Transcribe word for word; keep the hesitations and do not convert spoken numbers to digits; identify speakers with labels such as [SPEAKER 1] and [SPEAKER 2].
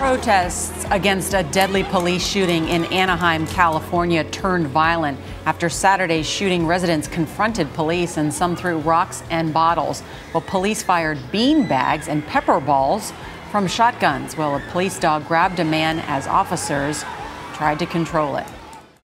[SPEAKER 1] Protests against a deadly police shooting in Anaheim, California turned violent after Saturday's shooting. Residents confronted police and some threw rocks and bottles. Well, police fired beanbags and pepper balls from shotguns. Well, a police dog grabbed a man as officers tried to control it.